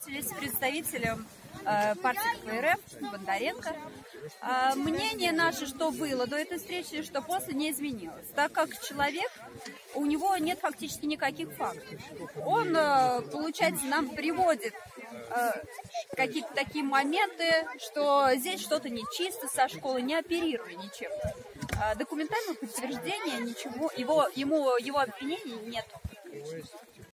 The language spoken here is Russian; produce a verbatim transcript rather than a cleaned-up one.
встретились с представителем э, партии КПРФ Бондаренко. Э, мнение наше, что было до этой встречи, что после не изменилось, так как человек, у него нет фактически никаких фактов. Он, э, получается, нам приводит э, какие-то такие моменты, что здесь что-то нечисто со школы, не оперируя ничем. Э, документального подтверждения ничего, его, ему, его обвинений нет.